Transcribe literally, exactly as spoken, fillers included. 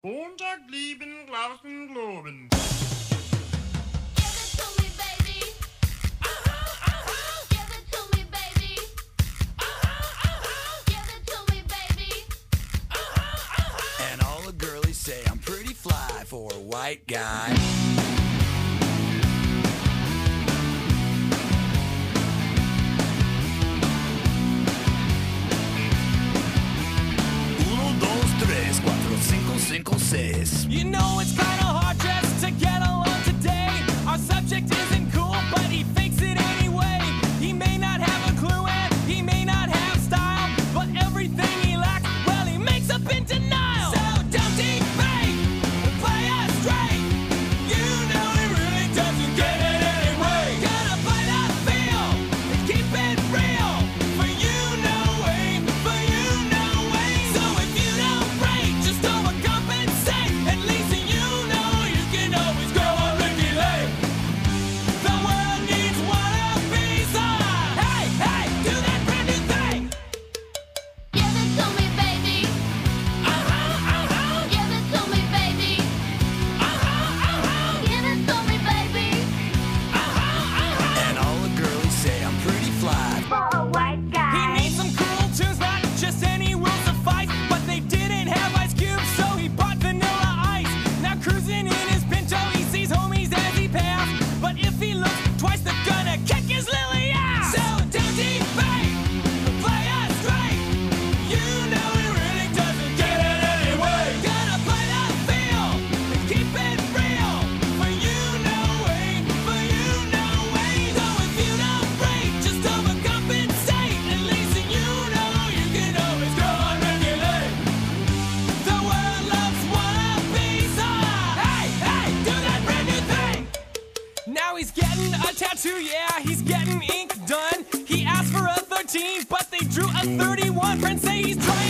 Montag lieben, glauben, globen. Give it to me, baby. Uh-huh, uh-huh. Give it to me, baby. Uh-huh, uh-huh. Give it to me, baby. Uh-huh, uh-huh. And all the girlies say I'm pretty fly for a white guy. Cinco, seis. You know it's kinda hard just to get along today. Our subject isn't cool, but he fakes it anyway. He may not have a clue and he may not have style, but everything he lacks, well, he makes up in denial. So don't debate, play us straight. You know he really doesn't get it anyway. Gotta play that feel and keep it real. For you, no way, for you, no way. So if you don't break, just overcompensate. At least you know you can always go on Ricky Lake. The world needs one of these. Ah, hey, hey, do that brand new thing. Give it to me, baby. Uh-huh, uh-huh. Give it to me, baby. Uh-huh, uh-huh. Give it to me, baby. Uh-huh, uh-huh. And all the girlies say I'm pretty fly. For a white He guy. needs some cool tunes, not just any will suffice. But they didn't have ice cubes, so he bought vanilla ice. Now cruising in his Pinto, he sees homies as he pass. But if he looks twice, they're gonna kick his lily ass. So don't debate, play us straight. You know he really doesn't get it anyway. Gotta play that feel and keep it real. For you, no way, for you, no way. So if you don't break, just overcompensate. At least you know you can always go on regulate. The world loves wannabes. Ah, hey, hey, do that brand new thing. Now he's getting a tattoo, yeah, he's getting ink done. He asked for a thirteen, but they drew a thirty-one. Friends say he's trying